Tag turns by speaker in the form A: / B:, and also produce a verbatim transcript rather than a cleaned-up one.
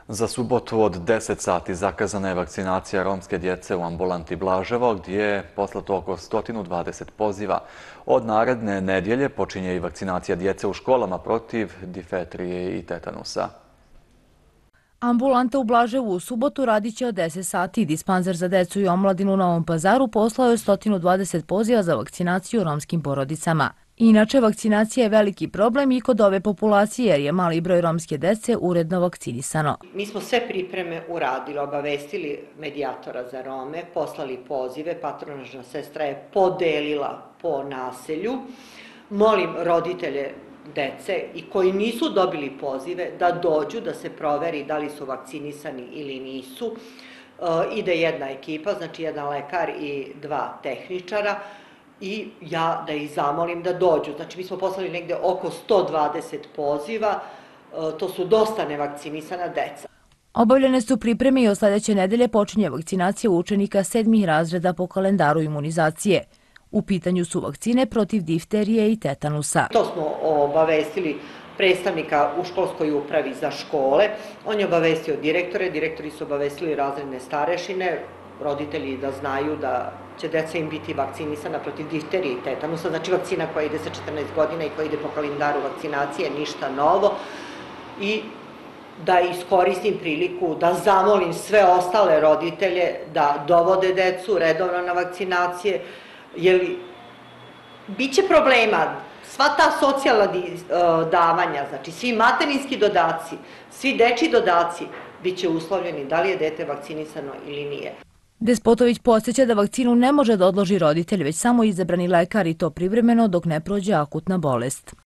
A: Za subotu od deset sati zakazana je vakcinacija romske djece u ambulanti Blaževo, gdje je poslato oko sto dvadeset poziva. Od naredne nedjelje počinje i vakcinacija djece u školama protiv difetrije i tetanusa.
B: Ambulanta u Blaževu u subotu radit će od deset sati. Dispanzer za decu i omladinu u Novom Pazaru poslao je sto dvadeset poziva za vakcinaciju romskim porodicama. Inače, vakcinacija je veliki problem i kod ove populacije jer je mali broj romske dece uredno vakcinisano.
C: Mi smo sve pripreme uradili, obavestili medijatora za Rome, poslali pozive, patronažna sestra je podelila po naselju. Molim roditelje dece i koji nisu dobili pozive da dođu da se proveri da li su vakcinisani ili nisu. Ide jedna ekipa, znači jedan lekar i dva tehničara. I ja da ih zamolim da dođu. Znači, mi smo poslali negde oko sto dvadeset poziva, to su dosta nevakcinisana deca.
B: Obavljene su pripreme i od sljedeće nedelje počinje vakcinacija učenika sedmih razreda po kalendaru imunizacije. U pitanju su vakcine protiv difterije i tetanusa.
C: To smo obavestili predstavnika u školskoj upravi za škole. On je obavestio direktore, direktori su obavestili razredne starešine, roditelji da znaju da će deca im biti vakcinisana protiv difterije i tetanusa, znači vakcina koja ide sa četrnaest godina i koja ide po kalendaru vakcinacije, ništa novo. I da iskoristim priliku da zamolim sve ostale roditelje da dovode decu redovno na vakcinacije, jer biće problema. Sva ta socijalna davanja, znači svi materinski dodaci, svi dečji dodaci, bit će uslovljeni da li je dete vakcinisano ili nije.
B: Despotović podsjeća da vakcinu ne može da odloži roditelj, već samo izabrani lekar i to privremeno dok ne prođe akutna bolest.